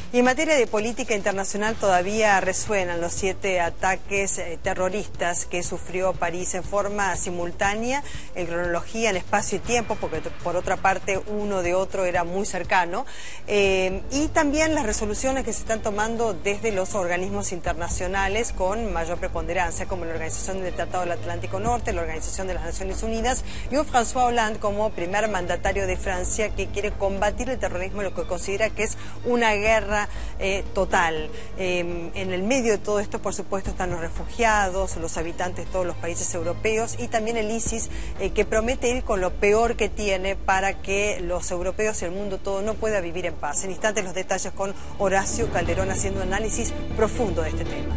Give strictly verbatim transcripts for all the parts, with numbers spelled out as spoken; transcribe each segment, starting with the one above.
Y en materia de política internacional todavía resuenan los siete ataques eh, terroristas que sufrió París en forma simultánea, en cronología, en espacio y tiempo, porque por otra parte uno de otro era muy cercano, eh, y también las resoluciones que se están tomando desde los organismos internacionales con mayor preponderancia, como la Organización del Tratado del Atlántico Norte, la Organización de las Naciones Unidas, y un François Hollande como primer mandatario de Francia que quiere combatir el terrorismo, lo que considera que es una guerra Eh, total. Eh, en el medio de todo esto, por supuesto, están los refugiados, los habitantes de todos los países europeos y también el ISIS, eh, que promete ir con lo peor que tiene para que los europeos y el mundo todo no pueda vivir en paz. En instantes los detalles con Horacio Calderón haciendo un análisis profundo de este tema.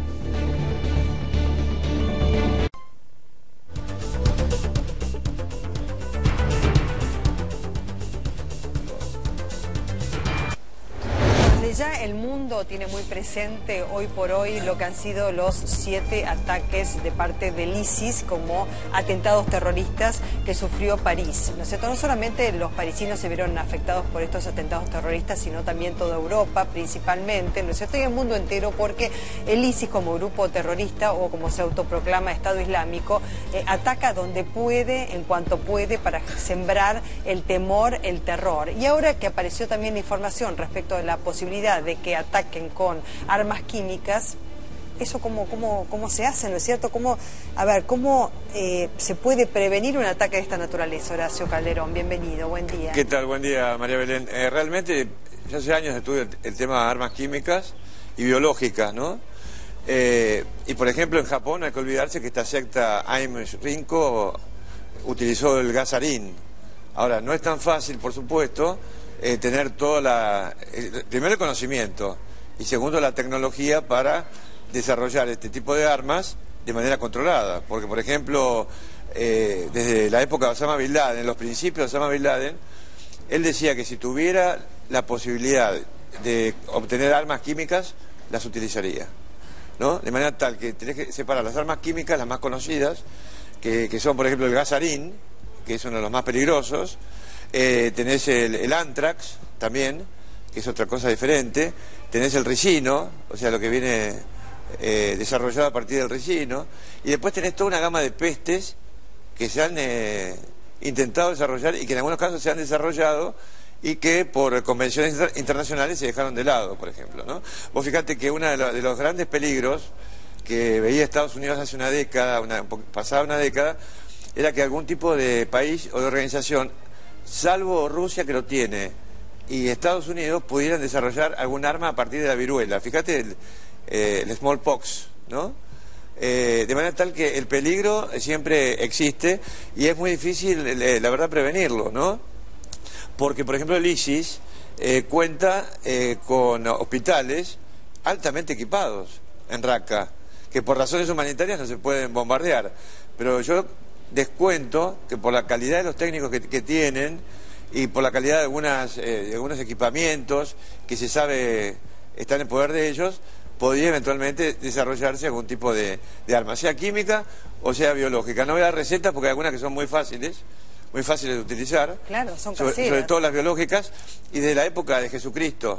Ya el mundo tiene muy presente hoy por hoy lo que han sido los siete ataques de parte del ISIS como atentados terroristas que sufrió París, ¿no es cierto? No solamente los parisinos se vieron afectados por estos atentados terroristas, sino también toda Europa principalmente, ¿no es cierto? Y el mundo entero, porque el ISIS como grupo terrorista o como se autoproclama Estado Islámico, eh, ataca donde puede, en cuanto puede, para sembrar el temor, el terror. Y ahora que apareció también la información respecto de la posibilidad de que ataquen con armas químicas, ¿eso cómo, cómo, cómo se hace, no es cierto? ¿Cómo, a ver, cómo eh, se puede prevenir un ataque de esta naturaleza? Horacio Calderón, bienvenido, buen día. ¿Qué tal? Buen día, María Belén. Eh, realmente, yo hace años estudio el, el tema de armas químicas y biológicas, ¿no? Eh, y por ejemplo, en Japón no hay que olvidarse que esta secta Aim Shinrikyo utilizó el gas sarín. Ahora, no es tan fácil, por supuesto, Eh, tener toda la, eh, primero el conocimiento y segundo la tecnología para desarrollar este tipo de armas de manera controlada, porque por ejemplo eh, desde la época de Osama Bin Laden, en los principios de Osama Bin Laden, él decía que si tuviera la posibilidad de obtener armas químicas las utilizaría, ¿no? De manera tal que tenés que separar las armas químicas, las más conocidas, que, que son por ejemplo el gas sarín, que es uno de los más peligrosos. Eh, tenés el, el anthrax también, que es otra cosa diferente, tenés el ricino, o sea, lo que viene eh, desarrollado a partir del ricino, y después tenés toda una gama de pestes que se han eh, intentado desarrollar y que en algunos casos se han desarrollado y que por convenciones inter internacionales se dejaron de lado, por ejemplo, ¿no? Vos fíjate que uno de, lo, de los grandes peligros que veía Estados Unidos hace una década, una, pasada una década, era que algún tipo de país o de organización, salvo Rusia que lo tiene y Estados Unidos, pudieran desarrollar algún arma a partir de la viruela. Fíjate el, eh, el smallpox, ¿no? Eh, de manera tal que el peligro siempre existe y es muy difícil, eh, la verdad, prevenirlo, ¿no? Porque, por ejemplo, el ISIS eh, cuenta eh, con hospitales altamente equipados en Raqqa, que por razones humanitarias no se pueden bombardear, pero yo descuento que por la calidad de los técnicos que, que tienen y por la calidad de, algunas, eh, de algunos equipamientos que se sabe están en poder de ellos, podría eventualmente desarrollarse algún tipo de, de arma, sea química o sea biológica. No voy a dar recetas porque hay algunas que son muy fáciles, muy fáciles de utilizar, claro, son sobre, caseras. sobre todo las biológicas, y desde la época de Jesucristo,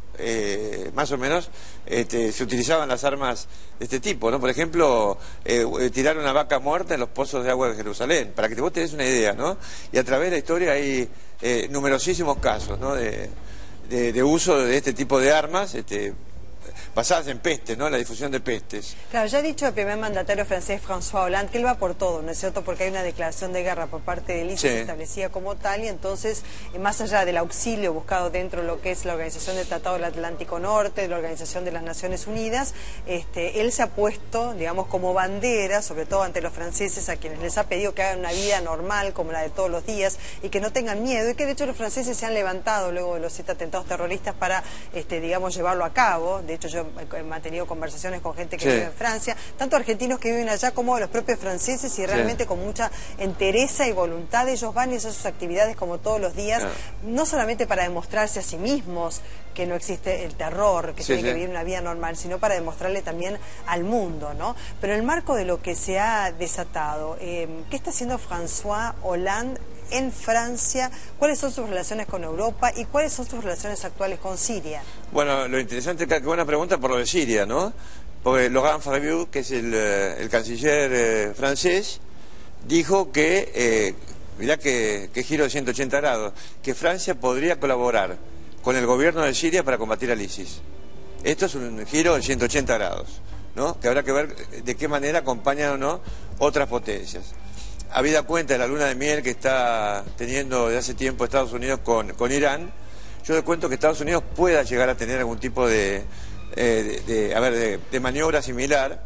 Eh, más o menos, este, se utilizaban las armas de este tipo, ¿no? Por ejemplo, eh, tirar una vaca muerta en los pozos de agua de Jerusalén, para que vos tenés una idea, ¿no? Y a través de la historia hay eh, numerosísimos casos, ¿no? de, de, de uso de este tipo de armas, este, basadas en pestes, ¿no? La difusión de pestes. Claro, ya ha dicho el primer mandatario francés, François Hollande, que él va por todo, ¿no es cierto? Porque hay una declaración de guerra por parte del ISIS Sí. establecida como tal, y entonces, eh, más allá del auxilio buscado dentro de lo que es la Organización del Tratado del Atlántico Norte, de la Organización de las Naciones Unidas, este, él se ha puesto, digamos, como bandera, sobre todo ante los franceses, a quienes les ha pedido que hagan una vida normal, como la de todos los días, y que no tengan miedo, y que de hecho los franceses se han levantado luego de los siete atentados terroristas para, este, digamos, llevarlo a cabo. De hecho, yo he mantenido conversaciones con gente que sí. vive en Francia, tanto argentinos que viven allá como los propios franceses, y realmente sí. con mucha entereza y voluntad ellos van y hacen sus actividades como todos los días, no, no solamente para demostrarse a sí mismos que no existe el terror, que sí, tiene sí. que vivir una vida normal, sino para demostrarle también al mundo, ¿no? Pero en el marco de lo que se ha desatado, eh, ¿qué está haciendo François Hollande en Francia. ¿Cuáles son sus relaciones con Europa y cuáles son sus relaciones actuales con Siria? Bueno, lo interesante, qué buena pregunta por lo de Siria, ¿no? Porque Laurent Fabius, que es el, el canciller eh, francés, dijo que, eh, mirá que, que giro de ciento ochenta grados, que Francia podría colaborar con el gobierno de Siria para combatir al ISIS. Esto es un giro de ciento ochenta grados, ¿no? Que habrá que ver de qué manera acompañan o no otras potencias. Habida cuenta de la luna de miel que está teniendo desde hace tiempo Estados Unidos con, con Irán, yo les cuento que Estados Unidos pueda llegar a tener algún tipo de, eh, de, de, a ver, de, de maniobra similar,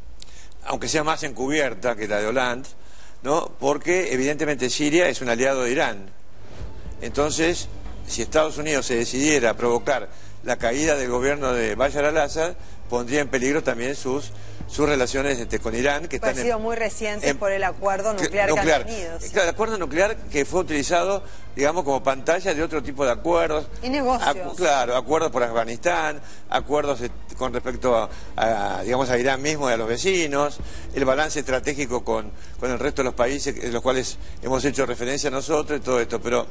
aunque sea más encubierta que la de Hollande, ¿no? Porque evidentemente Siria es un aliado de Irán. Entonces, si Estados Unidos se decidiera a provocar la caída del gobierno de Bashar al-Assad, pondría en peligro también sus sus relaciones este, con Irán, que están ha sido en, muy recientes en, por el acuerdo nuclear, nuclear. que han tenido. ¿Sí? Claro, el acuerdo nuclear que fue utilizado, digamos, como pantalla de otro tipo de acuerdos. Y negocios. Acu claro, acuerdos por Afganistán, acuerdos este, con respecto a, a, digamos, a Irán mismo y a los vecinos, el balance estratégico con, con el resto de los países, de los cuales hemos hecho referencia nosotros y todo esto, pero...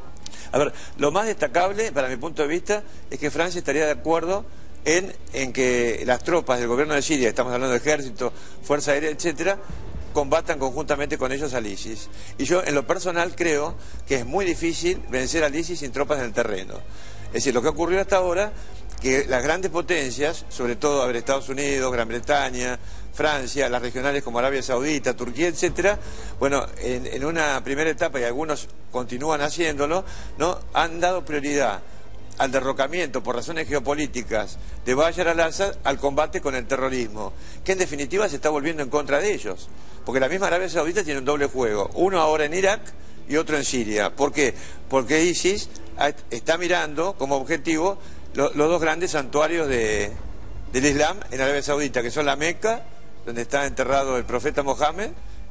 A ver, lo más destacable, para mi punto de vista, es que Francia estaría de acuerdo en, en que las tropas del gobierno de Siria, estamos hablando de ejército, fuerza aérea, etcétera, combatan conjuntamente con ellos al ISIS. Y yo, en lo personal, creo que es muy difícil vencer al ISIS sin tropas en el terreno. Es decir, lo que ha ocurrido hasta ahora, que las grandes potencias, sobre todo a ver, Estados Unidos, Gran Bretaña, Francia, las regionales como Arabia Saudita, Turquía, etcétera, bueno, en, en una primera etapa, y algunos continúan haciéndolo, ¿no?, han dado prioridad al derrocamiento por razones geopolíticas de Bashar al-Assad al combate con el terrorismo, que en definitiva se está volviendo en contra de ellos, porque la misma Arabia Saudita tiene un doble juego, uno ahora en Irak y otro en Siria. ¿Por qué? Porque ISIS está mirando como objetivo los, los dos grandes santuarios de, del Islam en Arabia Saudita, que son la Meca, donde está enterrado el profeta Mohammed,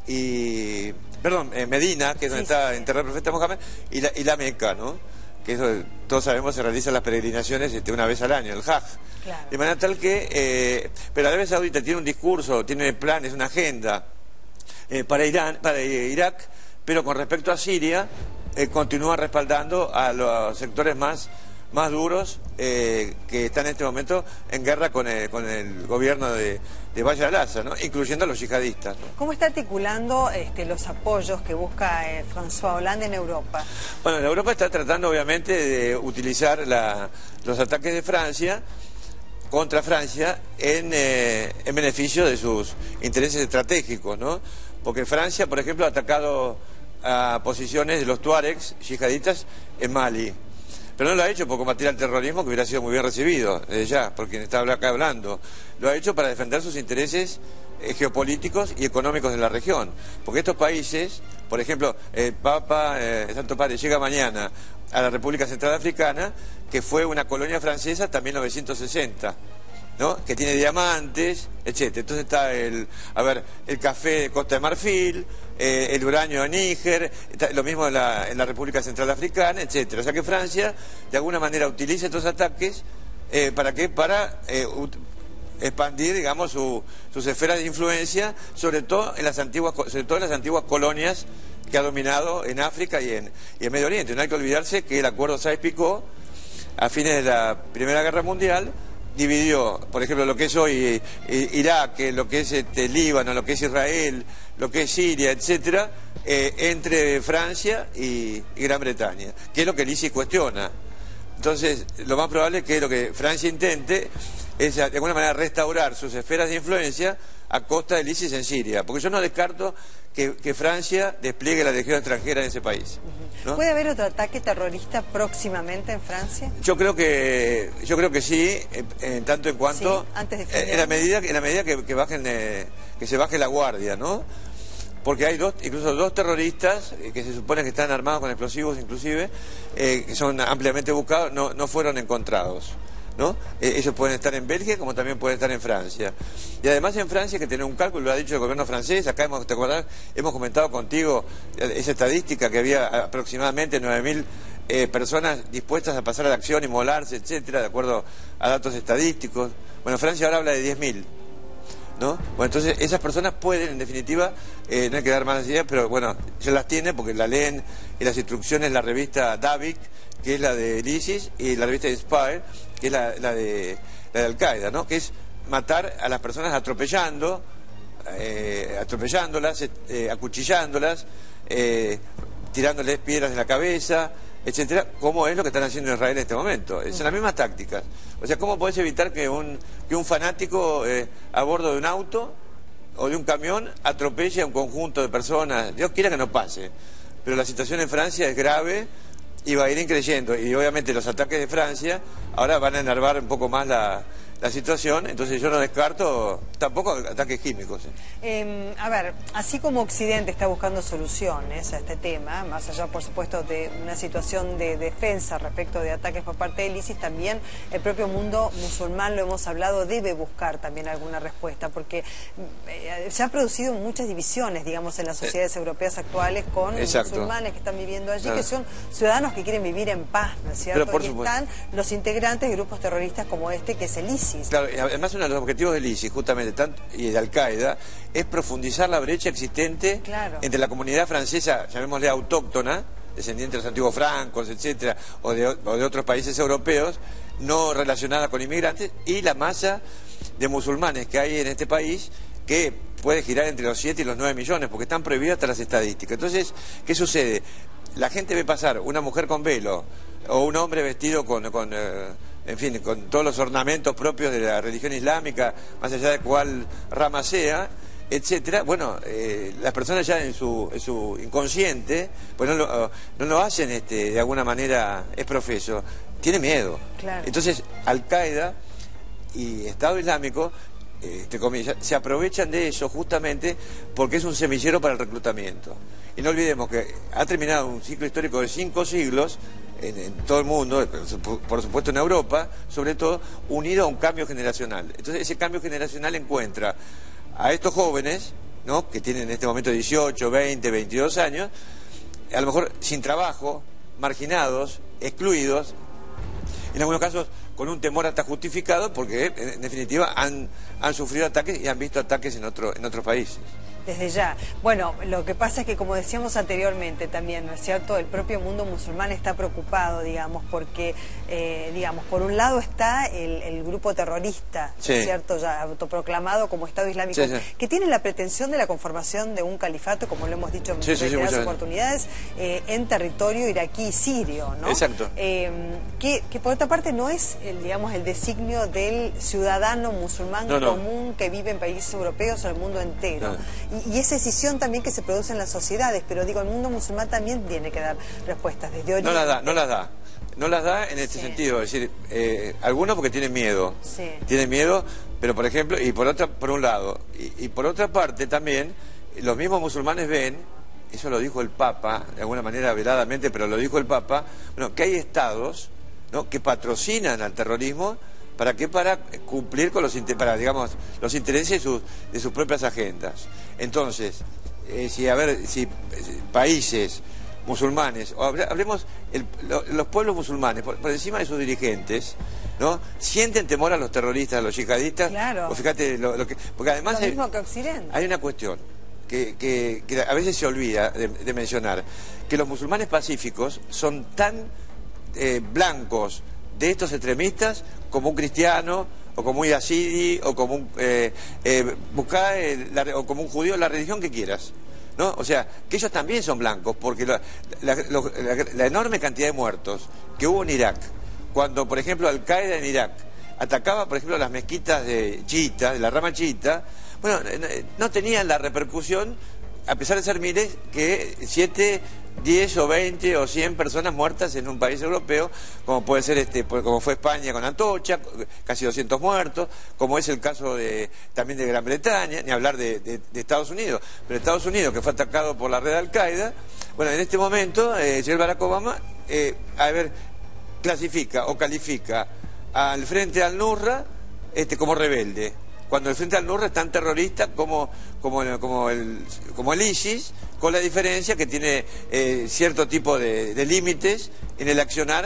y perdón, eh, Medina, que es donde sí, está sí. enterrado el profeta Mohammed, y la, y la Meca, ¿no?, que eso todos sabemos se realizan las peregrinaciones este, una vez al año, el Hajj. Claro. De manera tal que, eh, pero Arabia Saudita tiene un discurso, tiene planes, una agenda eh, para Irán, para Irak, pero con respecto a Siria, eh, continúa respaldando a los sectores más más duros eh, que están en este momento en guerra con el, con el gobierno de, de Bashar al-Assad, ¿no?, incluyendo a los yihadistas, ¿no? ¿Cómo está articulando este, los apoyos que busca eh, François Hollande en Europa? Bueno, en Europa está tratando obviamente de utilizar la, los ataques de Francia contra Francia en, eh, en beneficio de sus intereses estratégicos, ¿no? Porque Francia, por ejemplo, ha atacado a posiciones de los tuaregs yihadistas en Mali. Pero no lo ha hecho por combatir al terrorismo, que hubiera sido muy bien recibido, desde ya, por quien está acá hablando. Lo ha hecho para defender sus intereses eh, geopolíticos y económicos de la región. Porque estos países, por ejemplo, el Papa, eh, el Santo Padre, llega mañana a la República Central Africana, que fue una colonia francesa hasta mil novecientos sesenta. ¿No?, que tiene diamantes, etcétera. Entonces está el, a ver, el café de Costa de Marfil, eh, el uranio de Níger, está, lo mismo en la, en la República Central Africana, etcétera. O sea que Francia, de alguna manera, utiliza estos ataques, eh, ¿para qué? Para eh, expandir, digamos, su, sus esferas de influencia, sobre todo en las antiguas, sobre todo en las antiguas colonias que ha dominado en África y en, y en Medio Oriente. No hay que olvidarse que el acuerdo Sykes-Picot, a fines de la Primera Guerra Mundial, dividió, por ejemplo, lo que es hoy eh, Irak, lo que es este, Líbano, lo que es Israel, lo que es Siria, etcétera, eh, entre Francia y, y Gran Bretaña, que es lo que el ISIS cuestiona. Entonces, lo más probable es que lo que Francia intente es, de alguna manera, restaurar sus esferas de influencia a costa del ISIS en Siria, porque yo no descarto que, que Francia despliegue la legión extranjera en ese país, ¿no? ¿Puede haber otro ataque terrorista próximamente en Francia? Yo creo que yo creo que sí, en, en tanto en cuanto sí, antes de en la medida en la medida que, que bajen eh, que se baje la guardia, ¿no? Porque hay dos, incluso dos terroristas eh, que se supone que están armados con explosivos, inclusive, eh, que son ampliamente buscados, no, no fueron encontrados, ¿no? Eh, ellos pueden estar en Bélgica como también pueden estar en Francia. Y además en Francia, que tiene un cálculo, lo ha dicho el gobierno francés, acá hemos, ¿te acordás? Hemos comentado contigo esa estadística que había aproximadamente nueve mil eh, personas dispuestas a pasar a la acción, inmolarse, etcétera, de acuerdo a datos estadísticos. Bueno, Francia ahora habla de diez mil, ¿no? Bueno, entonces esas personas pueden, en definitiva, eh, no hay que dar malas ideas, pero bueno, ya las tienen porque la leen en las instrucciones la revista Davik, que es la de ISIS, y la revista Inspire, que es la, la de la de Al-Qaeda, ¿no? Que es matar a las personas atropellando, eh, atropellándolas, eh, acuchillándolas, eh, tirándoles piedras en la cabeza, etcétera, como es lo que están haciendo en Israel en este momento. Son las mismas tácticas. O sea, ¿cómo podés evitar que un, que un fanático eh, a bordo de un auto o de un camión atropelle a un conjunto de personas? Dios quiera que no pase, pero la situación en Francia es grave y va a ir increyendo, y obviamente los ataques de Francia ahora van a enervar un poco más la, la situación, entonces yo no descarto tampoco ataques químicos. ¿eh? Eh, a ver, así como Occidente está buscando soluciones a este tema, más allá por supuesto de una situación de defensa respecto de ataques por parte del ISIS, también el propio mundo musulmán, lo hemos hablado, debe buscar también alguna respuesta, porque eh, se han producido muchas divisiones, digamos, en las sociedades eh, europeas actuales con exacto. musulmanes que están viviendo allí, claro. que son ciudadanos que quieren vivir en paz, ¿no es cierto? Pero por y supuesto. Están los integrantes de grupos terroristas como este, que es el ISIS. Claro, y además uno de los objetivos del ISIS, justamente, tanto, y de Al-Qaeda, es profundizar la brecha existente claro. entre la comunidad francesa, llamémosle autóctona, descendientes de los antiguos francos, etcétera, o de, o de otros países europeos, no relacionada con inmigrantes, y la masa de musulmanes que hay en este país, que puede girar entre los siete y los nueve millones, porque están prohibidas hasta las estadísticas. Entonces, ¿qué sucede? La gente ve pasar una mujer con velo o un hombre vestido con, con eh, en fin, con todos los ornamentos propios de la religión islámica, más allá de cuál rama sea, etcétera. Bueno, eh, las personas ya en su, en su inconsciente, pues no lo, no lo hacen este, de alguna manera, es profeso, tiene miedo. Claro. Entonces, Al-Qaeda y Estado Islámico, entre comillas, se aprovechan de eso justamente porque es un semillero para el reclutamiento. Y no olvidemos que ha terminado un ciclo histórico de cinco siglos en, en todo el mundo, por supuesto en Europa, sobre todo, unido a un cambio generacional. Entonces ese cambio generacional encuentra a estos jóvenes, ¿no?, que tienen en este momento dieciocho, veinte, veintidós años, a lo mejor sin trabajo, marginados, excluidos, en algunos casos con un temor hasta justificado, porque en definitiva han, han sufrido ataques y han visto ataques en, otro, en otros países. Desde ya. Bueno, lo que pasa es que, como decíamos anteriormente también, ¿no es cierto?, el propio mundo musulmán está preocupado, digamos, porque, eh, digamos, por un lado está el, el grupo terrorista, ¿no es cierto?, ya autoproclamado como Estado Islámico, sí, sí. que tiene la pretensión de la conformación de un califato, como lo hemos dicho en sí, reiteradas sí, sí, oportunidades, eh, en territorio iraquí y sirio, ¿no? Exacto. Eh, que, que por otra parte no es, el, digamos, el designio del ciudadano musulmán no, no. común que vive en países europeos o en el mundo entero. No. Y, y esa decisión también que se produce en las sociedades, pero digo, el mundo musulmán también tiene que dar respuestas desde Oriente. No las da, no las da. No las da en este sí. sentido, es decir, eh, algunos porque tienen miedo, sí. tienen miedo, pero por ejemplo, y por otra, por un lado, y, y por otra parte también, los mismos musulmanes ven, eso lo dijo el Papa, de alguna manera veladamente, pero lo dijo el Papa, bueno, que hay estados, ¿no?, que patrocinan al terrorismo. ¿Para qué? Para cumplir con los, para, digamos, los intereses de sus, de sus propias agendas. Entonces, eh, si, a ver, si eh, países musulmanes, o hablemos, el, lo, los pueblos musulmanes, por, por encima de sus dirigentes, ¿no?, sienten temor a los terroristas, a los yihadistas. Claro. O fíjate, lo, lo que, porque además lo mismo hay, que Occidente. Hay una cuestión que, que, que a veces se olvida de, de mencionar, que los musulmanes pacíficos son tan eh, blancos de estos extremistas como un cristiano o como un yazidi o como un eh, eh, buscá, eh, la, o como un judío, la religión que quieras, ¿no? O sea, que ellos también son blancos, porque la, la, la, la enorme cantidad de muertos que hubo en Irak, cuando por ejemplo Al-Qaeda en Irak atacaba por ejemplo las mezquitas de chiitas, de la rama chiita, bueno, no tenían la repercusión, a pesar de ser miles, que siete, diez o veinte o cien personas muertas en un país europeo, como puede ser este, como fue España con Atocha, casi doscientos muertos, como es el caso de también de Gran Bretaña, ni hablar de, de, de Estados Unidos, pero Estados Unidos, que fue atacado por la red Al-Qaeda. Bueno, en este momento eh, el señor Barack Obama eh, a ver, clasifica o califica al Frente al-Nusra este, como rebelde, cuando el Frente al-Nusra es tan terrorista como, como, como, el, como el ISIS, con la diferencia que tiene eh, cierto tipo de, de límites en el accionar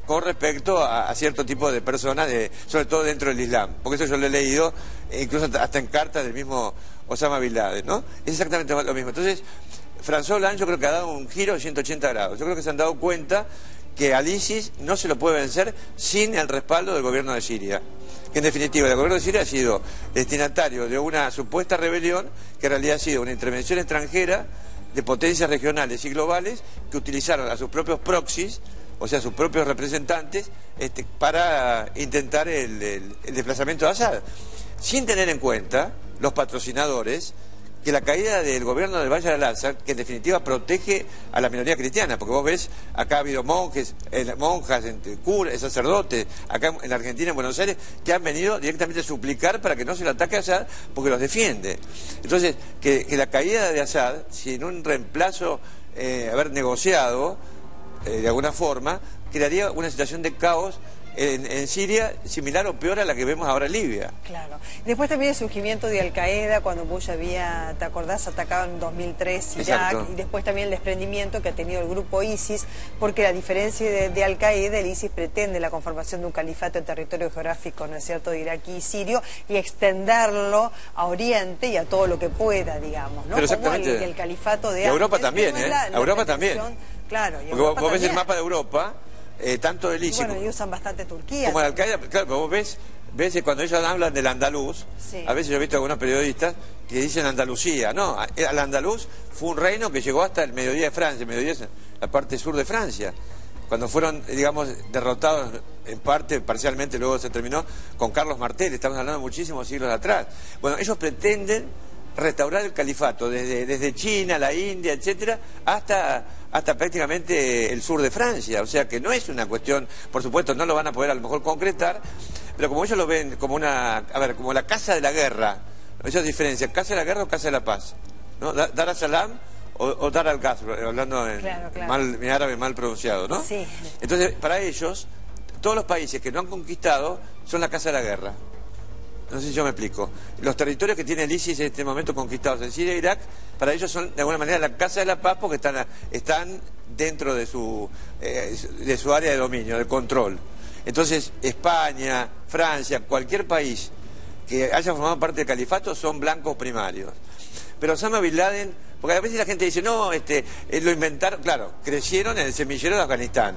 con respecto a, a cierto tipo de personas, de, sobre todo dentro del Islam. Porque eso yo lo he leído, incluso hasta en cartas del mismo Osama Bin Laden, ¿no? Es exactamente lo mismo. Entonces, François Hollande yo creo que ha dado un giro de ciento ochenta grados. Yo creo que se han dado cuenta que al ISIS no se lo puede vencer sin el respaldo del gobierno de Siria. Que en definitiva el gobierno de Siria ha sido destinatario de una supuesta rebelión que en realidad ha sido una intervención extranjera de potencias regionales y globales que utilizaron a sus propios proxies, o sea, sus propios representantes, este, para intentar el, el, el desplazamiento de Assad, sin tener en cuenta los patrocinadores, que la caída del gobierno de Bashar al-Assad, que en definitiva protege a la minoría cristiana, porque vos ves, acá ha habido monjes, eh, monjas, curas, sacerdotes, acá en Argentina, en Buenos Aires, que han venido directamente a suplicar para que no se le ataque a Assad, porque los defiende. Entonces, que, que la caída de Assad, sin un reemplazo, eh, haber negociado, eh, de alguna forma, crearía una situación de caos En, en Siria, similar o peor a la que vemos ahora en Libia. Claro. Después también el surgimiento de Al-Qaeda, cuando Bush había, ¿te acordás?, atacado en dos mil tres Irak. Exacto. Y después también el desprendimiento que ha tenido el grupo ISIS, porque a diferencia de, de Al-Qaeda, el ISIS pretende la conformación de un califato en territorio geográfico, ¿no es cierto?, de iraquí y sirio, y extenderlo a Oriente y a todo lo que pueda, digamos, ¿no? Pero exactamente. Como el, el califato de... Y Europa también, ¿eh? La, la Europa también. Claro. Y porque Europa vos ves también. el mapa de Europa... Eh, tanto del ISIS... Bueno, y usan bastante Turquía. Como Al-Qaeda, claro, pero vos ves, ves que cuando ellos hablan del andaluz, sí. A veces yo he visto a algunos periodistas que dicen Andalucía. No, el andaluz fue un reino que llegó hasta el mediodía de Francia, el mediodía es la parte sur de Francia. Cuando fueron, digamos, derrotados en parte, parcialmente, luego se terminó con Carlos Martel, estamos hablando de muchísimos siglos atrás. Bueno, ellos pretenden restaurar el califato desde, desde China, la India, etcétera, hasta, hasta prácticamente el sur de Francia. O sea que no es una cuestión, por supuesto, no lo van a poder a lo mejor concretar, pero como ellos lo ven como una, a ver, como la casa de la guerra, ellos diferencian, casa de la guerra o casa de la paz, ¿no? Dar a Salam o, o Dar al Ghazal, hablando en, claro, claro. Mal, en árabe mal pronunciado, ¿no? Sí. Entonces, para ellos, todos los países que no han conquistado son la casa de la guerra. No sé si yo me explico. Los territorios que tiene el ISIS en este momento conquistados en Siria e Irak, para ellos son de alguna manera la casa de la paz porque están, están dentro de su, eh, de su área de dominio, de control. Entonces, España, Francia, cualquier país que haya formado parte del califato son blancos primarios. Pero Osama Bin Laden, porque a veces la gente dice, no, este, eh, lo inventaron, claro, crecieron en el semillero de Afganistán.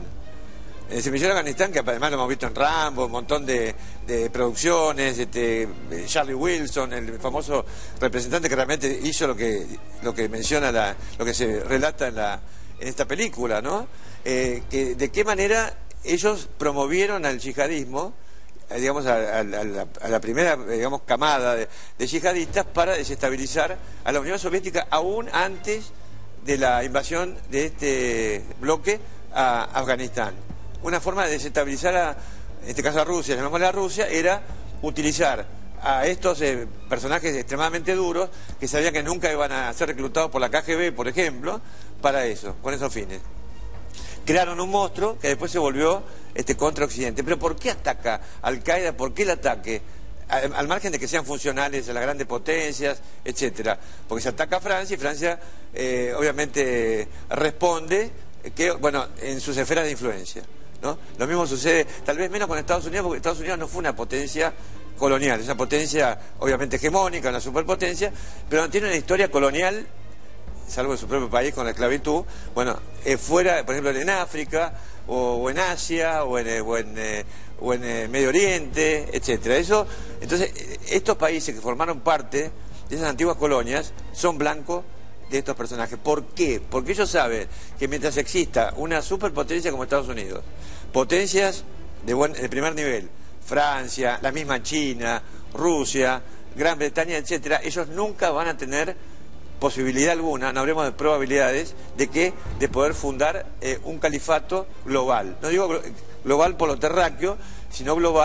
El semillero de Afganistán, que además lo hemos visto en Rambo, un montón de, de producciones, este, Charlie Wilson, el famoso representante que realmente hizo lo que, lo que menciona, la, lo que se relata en, la, en esta película, ¿no? Eh, que, de qué manera ellos promovieron al yihadismo, eh, digamos, a, a, a, la, a la primera, digamos, camada de, de yihadistas para desestabilizar a la Unión Soviética aún antes de la invasión de este bloque a Afganistán. Una forma de desestabilizar, a, en este caso a Rusia, llamémosle a Rusia, era utilizar a estos eh, personajes extremadamente duros que sabían que nunca iban a ser reclutados por la K G B, por ejemplo, para eso, con esos fines. Crearon un monstruo que después se volvió este, contra Occidente. Pero ¿por qué ataca Al-Qaeda? ¿Por qué el ataque? Al, al margen de que sean funcionales a las grandes potencias, etcétera. Porque se ataca a Francia y Francia eh, obviamente responde que, bueno, en sus esferas de influencia, ¿no? Lo mismo sucede, tal vez menos con Estados Unidos, porque Estados Unidos no fue una potencia colonial, es una potencia obviamente hegemónica, una superpotencia, pero no tiene una historia colonial, salvo en su propio país con la esclavitud, bueno, eh, fuera, por ejemplo, en África, o, o en Asia, o en, o en, eh, o en eh, Medio Oriente, etcétera. Eso, entonces, estos países que formaron parte de esas antiguas colonias son blancos de estos personajes. ¿Por qué? Porque ellos saben que mientras exista una superpotencia como Estados Unidos, potencias de, buen, de primer nivel, Francia, la misma China, Rusia, Gran Bretaña, etcétera, ellos nunca van a tener posibilidad alguna, no hablemos de probabilidades, de que de poder fundar eh, un califato global. No digo global por lo terráqueo, sino global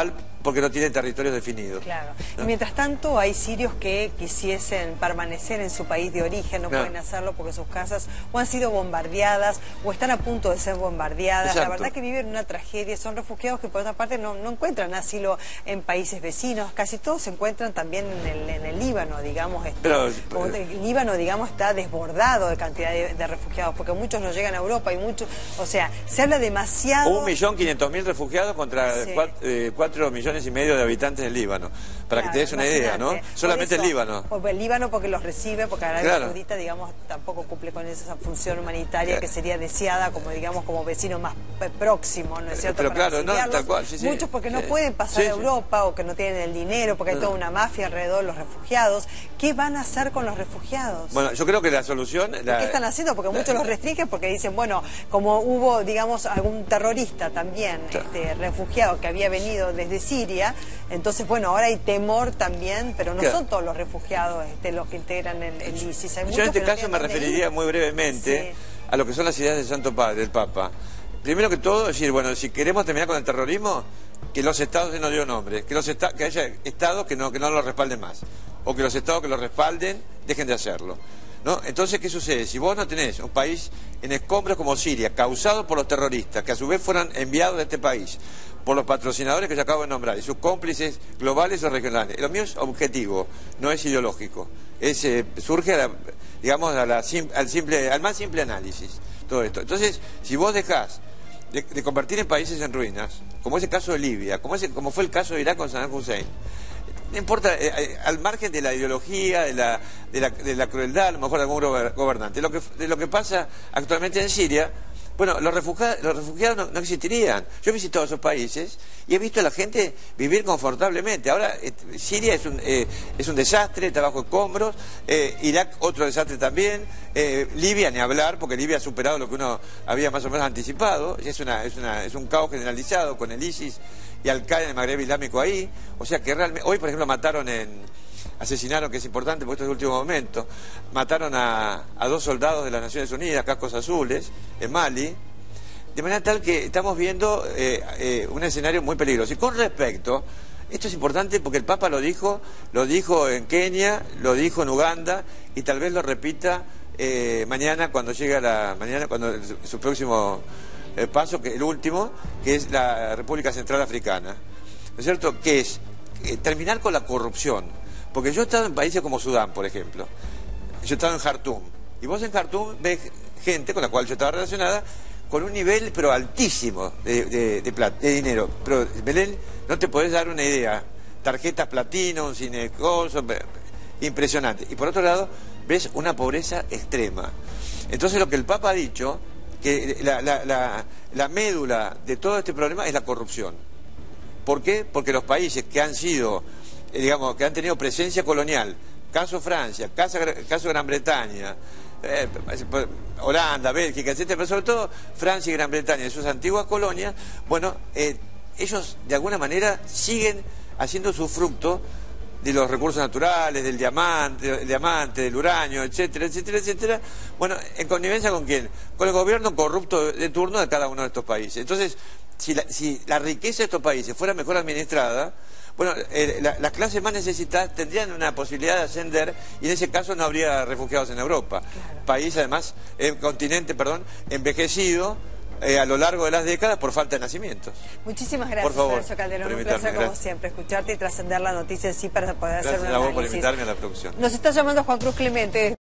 porque no tienen territorios definidos. Claro. ¿No? Y mientras tanto hay sirios que quisiesen permanecer en su país de origen, no, no pueden hacerlo porque sus casas o han sido bombardeadas o están a punto de ser bombardeadas. Exacto. La verdad que viven una tragedia, son refugiados que por otra parte no, no encuentran asilo en países vecinos, casi todos se encuentran también en el, en el Líbano, digamos. Este, Pero, como el Líbano, digamos, está desbordado de cantidad de, de refugiados, porque muchos no llegan a Europa y muchos, o sea, se habla demasiado. Un millón quinientos mil refugiados contra sí. cuatro, eh, cuatro millones y medio de habitantes del Líbano, para claro, que te des una idea, ¿no? Solamente eso, el Líbano. Por el Líbano porque los recibe, porque Arabia claro. Saudita, digamos, tampoco cumple con esa función humanitaria claro. que sería deseada, como digamos, como vecino más próximo, ¿no es cierto? Pero para claro, no, tal cual, sí, sí. Muchos porque no sí. pueden pasar sí, a Europa sí. o que no tienen el dinero, porque hay no. toda una mafia alrededor de los refugiados. ¿Qué van a hacer con los refugiados? Bueno, yo creo que la solución... La... ¿Qué están haciendo? Porque muchos los restringen porque dicen, bueno, como hubo, digamos, algún terrorista también, claro. este, refugiado que había venido desde Siria, entonces, bueno, ahora hay temor también, pero no claro. son todos los refugiados este, los que integran el, el ISIS. Hay yo en este caso me referiría muy brevemente sí. a lo que son las ideas del Santo Padre, del Papa. Primero que todo, decir, bueno, si queremos terminar con el terrorismo, que los estados no dio nombre, que, los esta que haya estados que no, que no lo respalden más, o que los estados que lo respalden dejen de hacerlo. ¿No? Entonces, ¿qué sucede? Si vos no tenés un país en escombros como Siria, causado por los terroristas, que a su vez fueron enviados de este país, por los patrocinadores que yo acabo de nombrar, y sus cómplices globales o regionales. Lo mío es objetivo, no es ideológico. Es, eh, surge, a la, digamos, a la, al, simple, al más simple análisis, todo esto. Entonces, si vos dejás de, de convertir en países en ruinas, como es el caso de Libia, como, es, como fue el caso de Irak con Saddam Hussein, no importa, eh, eh, al margen de la ideología, de la, de la, de la crueldad, a lo mejor de algún gobernante, lo que, de lo que pasa actualmente en Siria, bueno, los refugiados, los refugiados no, no existirían. Yo he visitado esos países y he visto a la gente vivir confortablemente. Ahora, eh, Siria es un, eh, es un desastre, está bajo escombros, eh, Irak otro desastre también, eh, Libia ni hablar, porque Libia ha superado lo que uno había más o menos anticipado, es, una, es, una, es un caos generalizado con el ISIS y Al-Qaeda en el Magreb Islámico ahí, o sea que realmente, hoy por ejemplo mataron en... asesinaron, que es importante porque esto es el último momento, mataron a, a dos soldados de las Naciones Unidas, cascos azules, en Mali, de manera tal que estamos viendo eh, eh, un escenario muy peligroso. Y con respecto, esto es importante porque el Papa lo dijo, lo dijo en Kenia, lo dijo en Uganda, y tal vez lo repita eh, mañana cuando llegue a la, mañana cuando su próximo eh, paso, que el último, que es la República Central Africana, ¿no es cierto? Que es eh, terminar con la corrupción. Porque yo he estado en países como Sudán, por ejemplo. Yo he estado en Jartum. Y vos en Jartum ves gente con la cual yo estaba relacionada con un nivel, pero altísimo, de, de, de, plata, de dinero. Pero, Belén, no te podés dar una idea. Tarjetas platino, un cine coso, impresionante. Y por otro lado, ves una pobreza extrema. Entonces lo que el Papa ha dicho, que la, la, la, la médula de todo este problema es la corrupción. ¿Por qué? Porque los países que han sido... digamos, que han tenido presencia colonial, caso Francia, caso, caso Gran Bretaña, eh, Holanda, Bélgica, etcétera, pero sobre todo Francia y Gran Bretaña, sus antiguas colonias, bueno, eh, ellos de alguna manera siguen haciendo su fructo de los recursos naturales, del diamante, del diamante, del uranio, etcétera, etcétera, etcétera, bueno, ¿en connivencia con quién? Con el gobierno corrupto de turno de cada uno de estos países. Entonces, si la, si la riqueza de estos países fuera mejor administrada, bueno, eh, la, las clases más necesitadas tendrían una posibilidad de ascender y en ese caso no habría refugiados en Europa. Claro. País, además, eh, continente, perdón, envejecido eh, a lo largo de las décadas por falta de nacimientos. Muchísimas gracias, Horacio Calderón. Un placer, como gracias. siempre, escucharte y trascender la noticia en sí para poder gracias hacer un análisis. Gracias a vos por análisis. invitarme a la producción. Nos está llamando Juan Cruz Clemente.